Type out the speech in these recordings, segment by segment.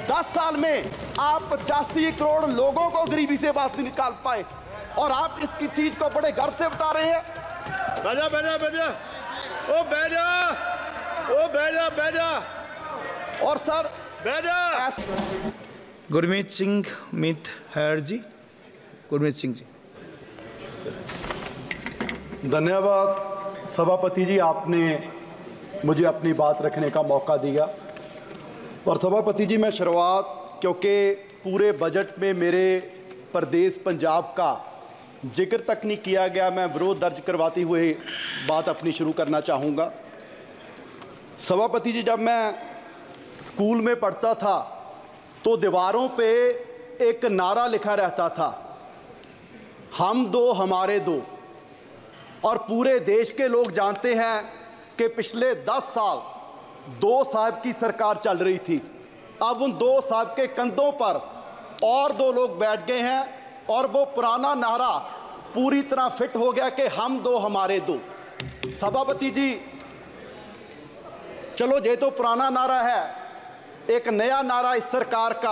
10 साल में आप 85 करोड़ लोगों को गरीबी से बाहर नहीं निकाल पाए, और आप इसकी चीज को बड़े गर्व से बता रहे हैं। बैजा बैजा बैजा, ओ बैजा, ओ बैजा बैजा। और सर बैजा। गुरमीत सिंह मीत हैर जी, गुरमीत सिंह जी। धन्यवाद सभापति जी, आपने मुझे अपनी बात रखने का मौका दिया। और सभापति जी, मैं शुरुआत, क्योंकि पूरे बजट में मेरे प्रदेश पंजाब का जिक्र तक नहीं किया गया, मैं विरोध दर्ज करवाते हुए बात अपनी शुरू करना चाहूँगा। सभापति जी, जब मैं स्कूल में पढ़ता था तो दीवारों पे एक नारा लिखा रहता था, हम दो हमारे दो। और पूरे देश के लोग जानते हैं कि पिछले 10 साल 2 साहब की सरकार चल रही थी। अब उन 2 साहब के कंधों पर और 2 लोग बैठ गए हैं, और वो पुराना नारा पूरी तरह फिट हो गया कि हम दो हमारे दो। सभापति जी, चलो ये तो पुराना नारा है, एक नया नारा इस सरकार का,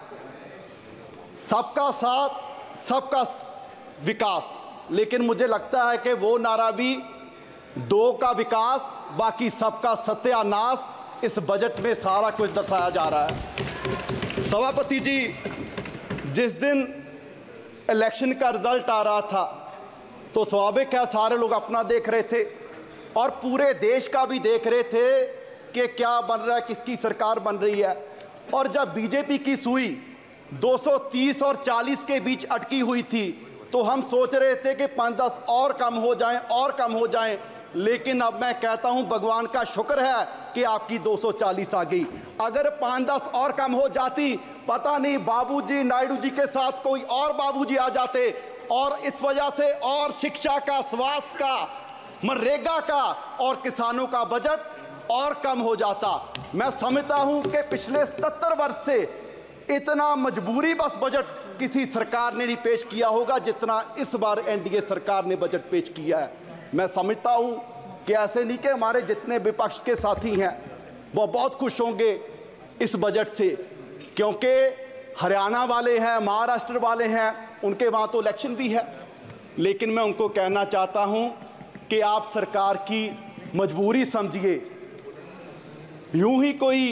सबका साथ सबका विकास। लेकिन मुझे लगता है कि वो नारा भी 2 का विकास बाकी सबका सत्यानाश इस बजट में सारा कुछ दर्शाया जा रहा है। सभापति जी, जिस दिन इलेक्शन का रिजल्ट आ रहा था तो स्वाभाविक है सारे लोग अपना देख रहे थे और पूरे देश का भी देख रहे थे कि क्या बन रहा है, किसकी सरकार बन रही है। और जब बीजेपी की सुई 230 और 40 के बीच अटकी हुई थी तो हम सोच रहे थे कि 5-10 और कम हो जाएं और कम हो जाएं, लेकिन अब मैं कहता हूं भगवान का शुक्र है कि आपकी 240 आ गई। अगर 5-10 और कम हो जाती, पता नहीं बाबूजी नायडू जी के साथ कोई और बाबूजी आ जाते, और इस वजह से और शिक्षा का, स्वास्थ्य का, मनरेगा का और किसानों का बजट और कम हो जाता। मैं समझता हूं कि पिछले 77 वर्ष से इतना मजबूरी बस बजट किसी सरकार ने नहीं पेश किया होगा जितना इस बार एनडीए सरकार ने बजट पेश किया है। मैं समझता हूं कि ऐसे नहीं कि हमारे जितने विपक्ष के साथी हैं वो बहुत खुश होंगे इस बजट से, क्योंकि हरियाणा वाले हैं, महाराष्ट्र वाले हैं, उनके वहाँ तो इलेक्शन भी है। लेकिन मैं उनको कहना चाहता हूं कि आप सरकार की मजबूरी समझिए। यूं ही कोई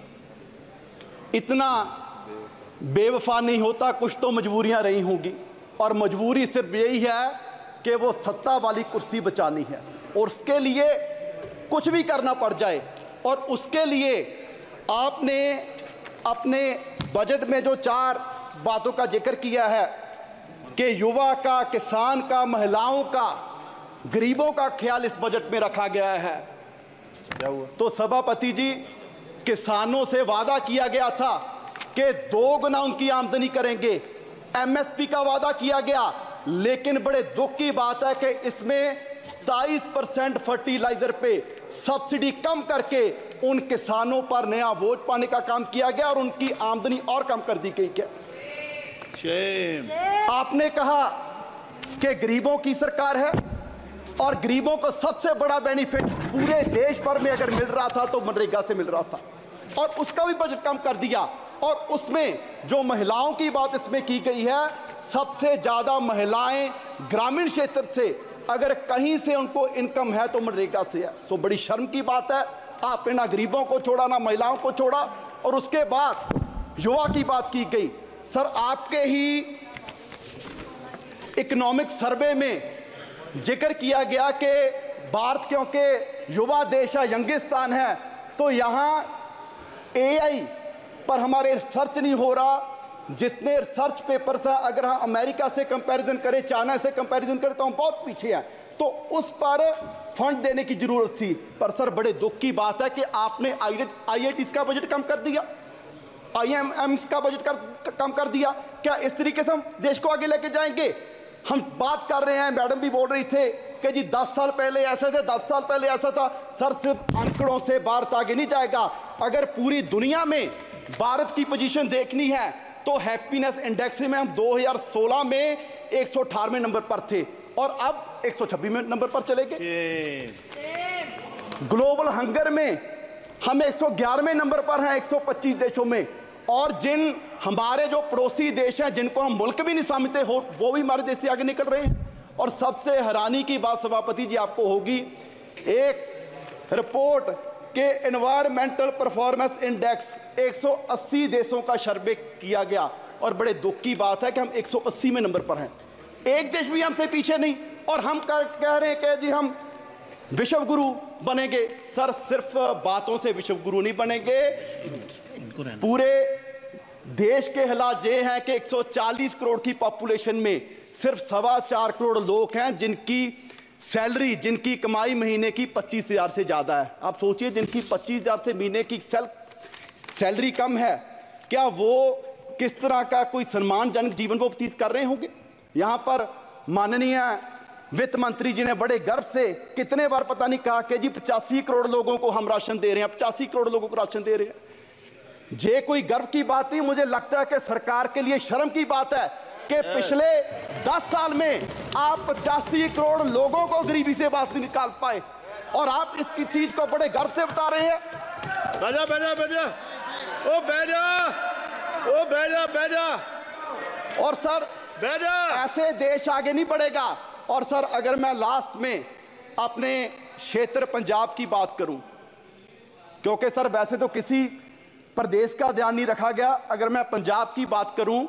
इतना बेवफा नहीं होता, कुछ तो मजबूरियां रही होंगी, और मजबूरी सिर्फ यही है कि वो सत्ता वाली कुर्सी बचानी है और उसके लिए कुछ भी करना पड़ जाए। और उसके लिए आपने अपने बजट में जो 4 बातों का जिक्र किया है कि युवा का, किसान का, महिलाओं का, गरीबों का ख्याल इस बजट में रखा गया है। तो सभापति जी, किसानों से वादा किया गया था कि 2 गुना उनकी आमदनी करेंगे, एमएसपी का वादा किया गया, लेकिन बड़े दुख की बात है कि इसमें 27% फर्टिलाइजर पे सब्सिडी कम करके उन किसानों पर नया वोट पाने का काम किया गया और उनकी आमदनी और कम कर दी गई। क्या आपने कहा कि गरीबों की सरकार है, और गरीबों को सबसे बड़ा बेनिफिट पूरे देश भर में अगर मिल रहा था तो मनरेगा से मिल रहा था, और उसका भी बजट कम कर दिया। और उसमें जो महिलाओं की बात इसमें की गई है, सबसे ज़्यादा महिलाएं ग्रामीण क्षेत्र से, अगर कहीं से उनको इनकम है तो मनरेगा से है। सो बड़ी शर्म की बात है, आपने ना गरीबों को छोड़ा ना महिलाओं को छोड़ा। और उसके बाद युवा की बात की गई। सर, आपके ही इकोनॉमिक सर्वे में जिक्र किया गया कि भारत क्योंकि युवा देश है, यंगिस्तान है, तो यहाँ एआई पर हमारे रिसर्च नहीं हो रहा। जितने रिसर्च पेपर्स हैं, अगर हम अमेरिका से कंपैरिजन करें, चाइना से कंपैरिजन करें, तो हम बहुत पीछे हैं। तो उस पर फंड देने की जरूरत थी। पर सर, बड़े दुख की बात है कि आपने IITs का बजट कम कर दिया, IIMs का बजट कम कर दिया। क्या इस तरीके से हम देश को आगे लेके जाएंगे? हम बात कर रहे हैं, मैडम भी बोल रही थे कि जी 10 साल पहले ऐसे थे, 10 साल पहले ऐसा था। सर, सिर्फ आंकड़ों से भारत आगे नहीं जाएगा। अगर पूरी दुनिया में भारत की पोजीशन देखनी है तो हैप्पीनेस इंडेक्स में हम 2016 में 118वें नंबर पर थे और अब 126वें नंबर पर चले गए। ग्लोबल हंगर में हम 111वें नंबर पर हैं 125 देशों में, और जिन हमारे जो पड़ोसी देश हैं जिनको हम मुल्क भी नहीं समझते हो, वो भी हमारे देश से आगे निकल रहे हैं। और सबसे हैरानी की बात सभापति जी आपको होगी, एक रिपोर्ट के एनवायरमेंटल परफॉर्मेंस इंडेक्स 180 देशों का सर्वे किया गया और बड़े दुख की बात है कि हम 180वें नंबर पर हैं, एक देश भी हमसे पीछे नहीं। और हम कह रहे हैं कि जी हम विश्व गुरु बनेंगे। सर सिर्फ बातों से विश्व गुरु नहीं बनेंगे, पूरे देश के हालात ये हैं कि 140 करोड़ की पॉपुलेशन में सिर्फ 4.25 करोड़ लोग हैं जिनकी सैलरी, जिनकी कमाई महीने की 25,000 से ज़्यादा है। आप सोचिए, जिनकी 25,000 से महीने की सैलरी कम है, क्या वो किस तरह का कोई सम्मानजनक जीवन वो व्यतीत कर रहे होंगे। यहाँ पर माननीय वित्त मंत्री जी ने बड़े गर्व से कितने बार पता नहीं कहा कि जी 85 करोड़ लोगों को हम राशन दे रहे हैं, 85 करोड़ लोगों को राशन दे रहे हैं। ये कोई गर्व की बात नहीं, मुझे लगता है कि सरकार के लिए शर्म की बात है कि पिछले 10 साल में आप 85 करोड़ लोगों को गरीबी से बाहर निकाल पाए और आप इसकी चीज को बड़े गर्व से बता रहे हैं। बैजा बैजा बैजा, ओ बैजा, ओ बैजा बैजा। और सर बैजा, ऐसे देश आगे नहीं बढ़ेगा। और सर अगर मैं लास्ट में अपने क्षेत्र पंजाब की बात करूं, क्योंकि सर वैसे तो किसी प्रदेश का ध्यान नहीं रखा गया, अगर मैं पंजाब की बात करूं,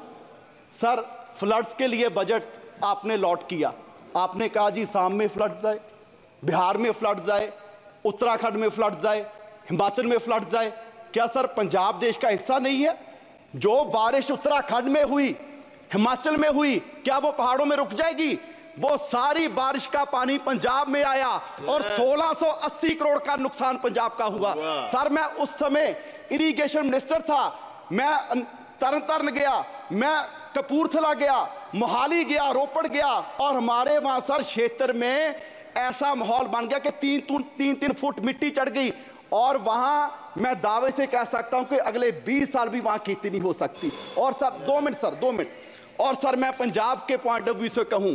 सर फ्लड्स के लिए बजट आपने लॉट किया। आपने कहा जी शाम में फ्लड्स आए, बिहार में फ्लड्स आए, उत्तराखंड में फ्लड्स आए, हिमाचल में फ्लड्स आए। क्या सर पंजाब देश का हिस्सा नहीं है? जो बारिश उत्तराखंड में हुई, हिमाचल में हुई, क्या वो पहाड़ों में रुक जाएगी? वो सारी बारिश का पानी पंजाब में आया और 1680 करोड़ का नुकसान पंजाब का हुआ। सर मैं उस समय इरिगेशन मिनिस्टर था, मैं तरन तारण गया, मैं कपूरथला गया, मोहाली गया, रोपड़ गया और हमारे वहां सर क्षेत्र में ऐसा माहौल बन गया कि 3-3 फुट मिट्टी चढ़ गई और वहां मैं दावे से कह सकता हूं कि अगले 20 साल भी वहां खेती नहीं हो सकती। और सर 2 मिनट। और सर मैं पंजाब के पॉइंट ऑफ व्यू से कहूं,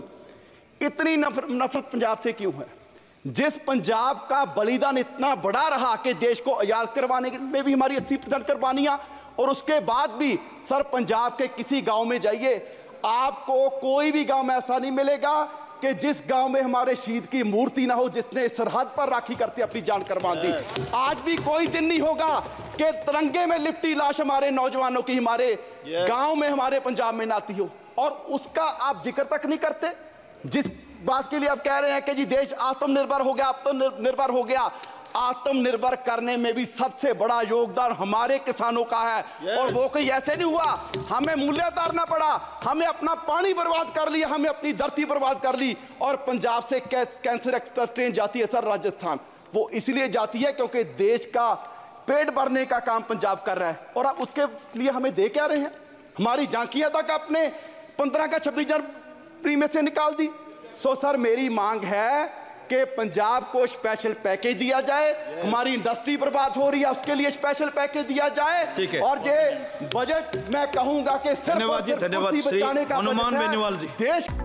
इतनी नफरत पंजाब से क्यों है? जिस पंजाब का बलिदान इतना बड़ा रहा कि देश को आजाद करवाने में भी हमारी 80% कुर्बानियां, और उसके बाद भी सर पंजाब के किसी गांव में जाइए, आपको कोई भी गांव में ऐसा नहीं मिलेगा कि जिस गांव में हमारे शहीद की मूर्ति ना हो, जिसने सरहद पर राखी करते अपनी जान कुर्बान दी। आज भी कोई दिन नहीं होगा कि तिरंगे में लिपटी लाश हमारे नौजवानों की हमारे गांव में, हमारे पंजाब में ना आती हो, और उसका आप जिक्र तक नहीं करते। जिस बात के लिए आप कह रहे हैं कि जी देश आत्मनिर्भर हो गया, आत्मनिर्भर हो गया, आत्मनिर्भर करने में भी सबसे बड़ा योगदान हमारे किसानों का है। और वो कोई ऐसे नहीं हुआ, हमें मूल्य उतारना पड़ा, हमें अपना पानी बर्बाद कर लिया, हमें अपनी धरती बर्बाद कर ली। और पंजाब से कैंसर एक्सप्रेस ट्रेन जाती है सर राजस्थान, वो इसलिए जाती है क्योंकि देश का पेट भरने का काम पंजाब कर रहा है। और आप उसके लिए हमें दे क्या रहे हैं? हमारी झांकियां तक आपने 15 का 26 जनवरी में से निकाल दी। सो सर मेरी मांग है कि पंजाब को स्पेशल पैकेज दिया जाए, हमारी इंडस्ट्री बर्बाद हो रही है उसके लिए स्पेशल पैकेज दिया जाए। और ये बजट मैं कहूंगा कि सिर्फ धन्यवाद जी, धन्यवाद बचाने का हनुमान बेनीवाल जी। देश